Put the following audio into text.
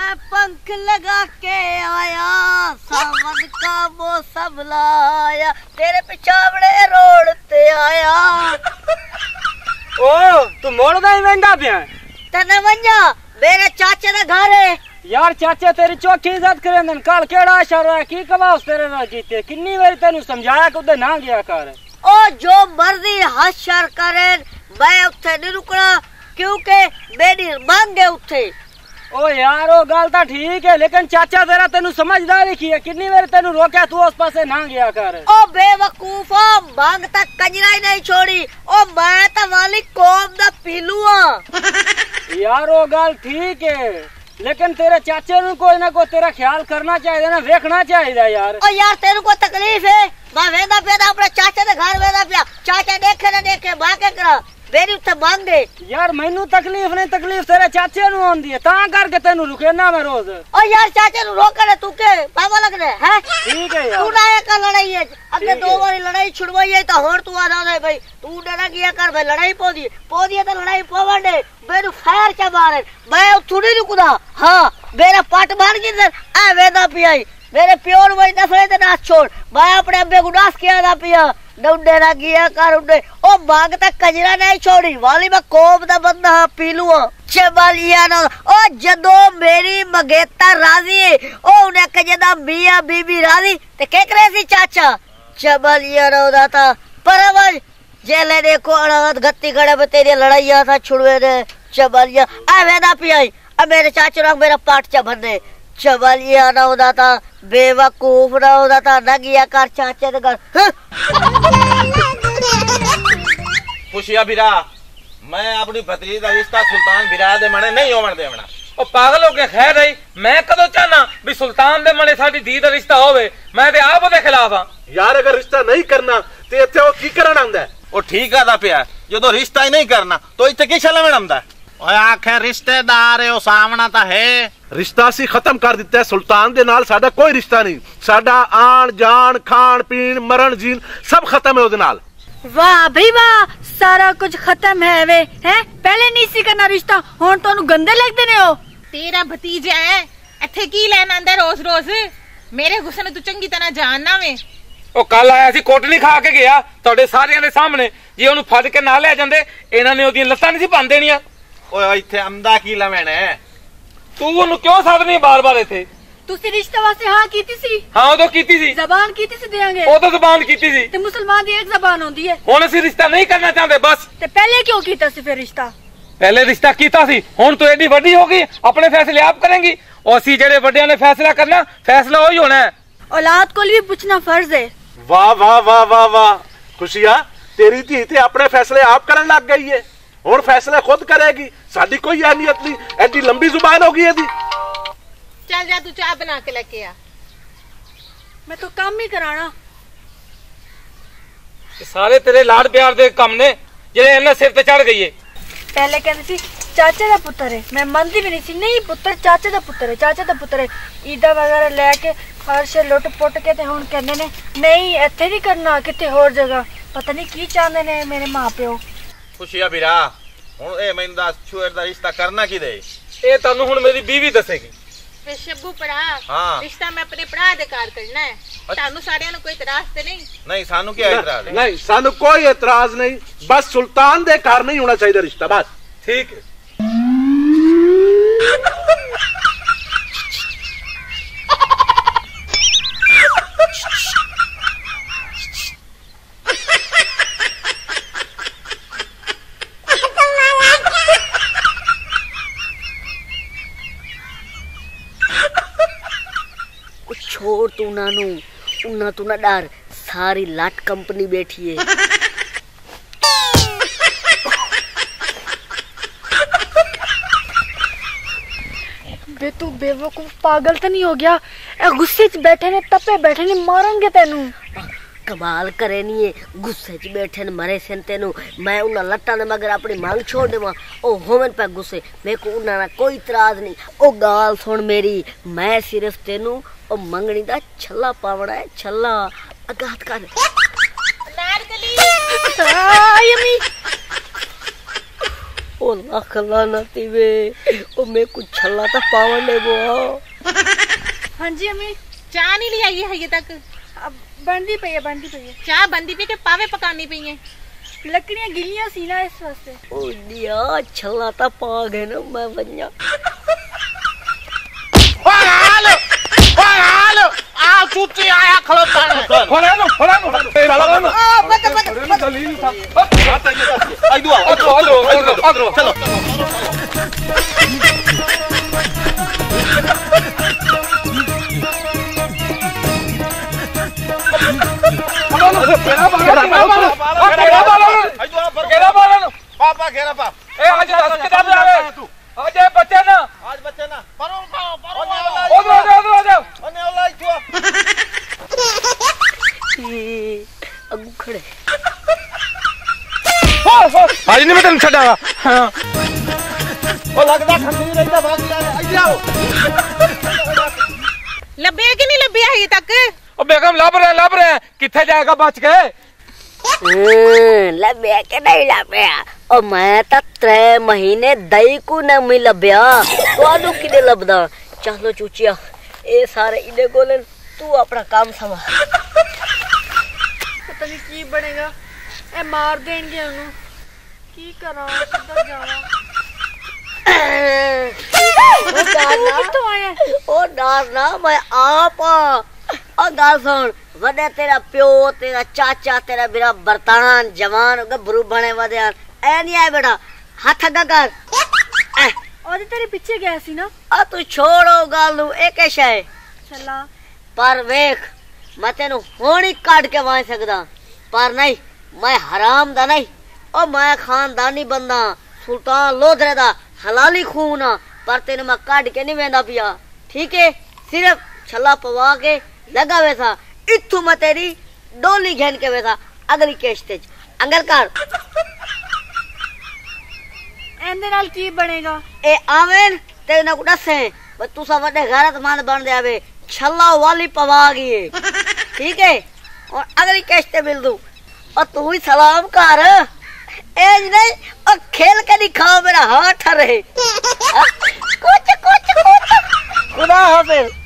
मैं पंख लगा के आया, सावन का मौसम लाया, तेरे पिछावड़े रोड ते आया। ओ तू मोड़दा ही वेंदा पिया तने वंजा मेरे चाचे दा घर है यार। चाचे तेरी चौथी इज्जत करेंदन। कल केड़ा इशारा है की कबास तेरे नाल जीते। किन्नी बारी तेनू समझाया कि उधर ना गया कर। ओ जो मर्जी हशर करे मैं उत्थे नहीं रुकना, क्योंकि मेरी मांग है उत्थे। ओ यार ओ गल तो ठीक है, लेकिन चाचा तेरा तेनू समझदारी की है। किन्नी बार तेनू रोकया तू उस पासे ना गया कर। ओ बेवकूफा, मांग तक कंजरा ही नहीं छोड़ी। ओ मैं तो वाली कौम दा पीलू हां। यार ओ गल ठीक है, लेकिन तेरे चाचे नू कोई ना कोई तेरा ख्याल करना चाहिए ना, देखना चाहिए यार। ओ यार तेरे को तकलीफ है, मैं वेंदा पे अपने चाचे दे घर वेंदा पिया। चाचा देखे ना देखे मैं क्या करा, मेरी उत्ते मांग दे। यार मैनू तकलीफ नहीं, तकलीफ तेरे चाचे नू आंदी है, तां करके तेनू रुके ना मैं रोज। ओ यार चाचे नू रोकने तू के पावा लगने है। ठीक है यार, तू ना एक लड़ाई है, अगे दो बारी लड़ाई छुड़वाई है तो होर तू आ जा भाई। तू डरा गया कर भाई, लड़ाई पोदी पोदी तो लड़ाई पवंडे मेनू खैर क्या मारे, मैं थोड़ी रुकदा। हां मेरा पट मार गिंदर आ वेदा पियाई, मेरे प्योर वही दफड़े ते नाच छोड़। मैं अपने अब्बे को डास किया दा पिया डुंडे ना गया कर उडे। ओ मांग तक कजरा नहीं छोड़ी, वाली मैं कोब दा बंदा पीलू चबालिया ना। ओ जदो मेरी मगेता राजी है, ओ उन्हें कजदा मियां बीबी राजी ते के करे सी चाचा चबालिया ना था। पर अब जेले देखो अड़ावत गत्ती खड़े पे तेरी लड़ाइया था छुड़वे दे चबालिया आ वेदा पियाई। अब मेरे चाचू रंग मेरा पाट चबने चबालिया ना होता था, बेवकूफ ना होता था, न गया कर चाचे दे घर। खुशिया बिरा, मैं अपनी भतीजी का रिश्ता सुल्तान बिरा दे मने नहीं होवन देवना। ओ पागल हो के खैर रही, मैं कदों चाहना भी सुल्तान दे मने साडी धी दा रिश्ता होवे। मैं ते आप दे खिलाफ हां यार। अगर रिश्ता नहीं करना ते इत्थे ओ की करन आंदा है? ओ ठीक आदा पिया, जदों रिश्ता ही नहीं करना तो इत्थे की छलवन आंदा है। ओए आखिर रिश्तेदार है, ओ सामना ता है। रिश्ता असी खत्म कर दिता है, सुल्तान दे नाल साडा कोई रिश्ता नहीं। साडा आन जान खान पीन मरण जीन सब खत्म है ओदे नाल। वाह भाई वाह, सारा कुछ खत्म है वे हैं। पहले नहीं सी करना रिश्ता, हुण तोनू गंदे लगदे ने हो। तेरा भतीजा है, इत्थे की लेना आंदा रोज रोज। मेरे गुस्से ने तू चंगी तरह जानना वे। ओ कल आया सी कोटली खा के गया तुहाडे सारियां दे सामने। जे ओनू फड़ के ना ले जांदे इन्हां ने ओदियां लत्तां नहीं सी बन देणियां। ओए इत्थे आंदा की लवैना है? तू ओनू क्यों साधनी बार बार इत्थे? तुसी रिश्ते वास्ते हाँ कीती सी? हाँ उदों कीती सी। जबान कीती सी देंगे? उदों जबान कीती सी। ते मुसलमान दी एक जबान होंदी है। हुण असीं रिश्ता नहीं करना चाहते बस। ते पहले क्यों कीता सी फिर रिश्ता? पहले रिश्ता कीता सी, हुण तू एडी वड्डी हो गई, अपने फैसले आप करेंगी। और असीं जेड़े वड्डियां ने फैसला करना, फैसला वही होना है। औलाद को भी पूछना फर्ज है। वाह वाह वाह वाह वाह खुशिया, तेरी धी ते अपने फैसले आप करन लग गई है। हुण फैसले खुद करेगी, साडी कोई अहमियत नहीं। एडी लंबी जुबान होगी एदी। चल जा तू चाय बना के लेके आ। मैं तो काम ही कराना। सारे तेरे लाड प्यार दे कम ने जेड़े इन्हां सिर ते चढ़ गई है। पहले कहती सी चाचे दा पुत्तर है, मैं मनदी भी नहीं सी। नहीं पुत्तर चाचे दा पुत्तर है, चाचे दा पुत्तर है। ईदा वगैरह लेके फर्श लुट पुट के ते हुण कहंदे ने नहीं इत्थे नहीं करना, किते होर जगह। पता नहीं की चाहंदे ने मेरे मां प्यो। खुशिया बिरा, हुण ए मैनू दस छुएर दा रिश्ता करना की दे? ए तन्नू हुण मेरी बीवी दसेगी। वे शब्बू पड़ा हाँ। रिश्ता मैं अपने भरा दे कार करना है। तानू सारियां नू कोई इतराज ते नहीं? नहीं सानू क्या इतराज है? नहीं सानू कोई एतराज नहीं, बस सुल्तान दे घर नहीं होना चाहिए रिश्ता बस। ठीक है। छोड़ तू नानू, उन्ना तू ना डर, सारी लाट कंपनी बैठी है। बे तू बेवकूफ पागल तो नहीं हो गया? गुस्से च बैठे ने, तपे बैठे ने, मारेंगे तेनू। कमाल करे नहीं है, गुस्से च बैठे ने मरे सन तेनू। मैं उन्ना लट्टा ने मगर अपनी मांग छोड़ देवा। ओ होवन पे गुस्से, मेरे को उन्ना ना कोई इतराज नहीं। ओ गाल सुन मेरी, मैं सिर्फ तेनू ओ मंगनी दा छल्ला पावड़ा है, छल्ला अगात कर। नारकली आई अम्मी ओ लाख लानती वे ओ मैं कुछ छल्ला तो पावन ले वो। हाँ जी अम्मी। चाह नहीं ले आई है ये तक? अब बंदी पई है चाह बंदी पे के पावे पकानी पई है। लकड़ियां गिलियां सी ना इस वास्ते। ओ दिया छल्ला तो पा गए ना मैं बन्या। आ चूची आया खड़ोता है। फड़ा लो दलील था। आई दुआ अग्रो चलो। पापा घेरा पा ए आज 10 किताब लावे तू आज बच्चे ना परो ओने ओलाई तू अगू खड़े आज नहीं मैं तेन छड़ागा। हां ओ लगदा खंडी रहता भाग ले आओ। लब्बे कि नहीं लब्बे है ये तक? ओ बेगम लब रहे हैं किथे जाएगा बच के? लब्या के नहीं लब्या और मैं तो 3 महीने दई को न मिल लब्या तो किने लबदा। चलो चूचिया ए सारे इने गोलन तू अपना काम संभाल। पता नहीं की बनेगा ए मार देंगे उन्हें की करा किधर जावा। तो आया ओ डरना मैं आप और गाल सुन वडे तेरा प्यो तेरा चाचा तेरा मेरा बर्तान जवान गभरू बने वदयान ए नहीं आए बेटा हाथ अगा कर। और तेरे पीछे गया सी ना। आ तू छोड़ो गालू एक शय चला पर वेख मैं तेनु होनी काट के वाई सकदा पर नहीं मैं हराम दा नहीं ओ मैं खानदानी बंदा सुल्तान लोधरे दा हलाली खून पर तेनु मैं काट के नहीं वेंदा पिया ठीक है। सिर्फ छला पवा के लगा वैसा इथु मैं तेरी डोली घेन के वैसा अगली केश्ते अंगल कर एंदे नाल की बनेगा ए आवेन ते न दसे तू सा वडे गैरतमंद बन दे आवे छल्ला वाली पवा गई ठीक है और अगली केश्ते मिल दूं और तू ही सलाम कर एज नहीं और खेल के दिखाओ मेरा हाथ रहे कुछ खुदा हाफिज।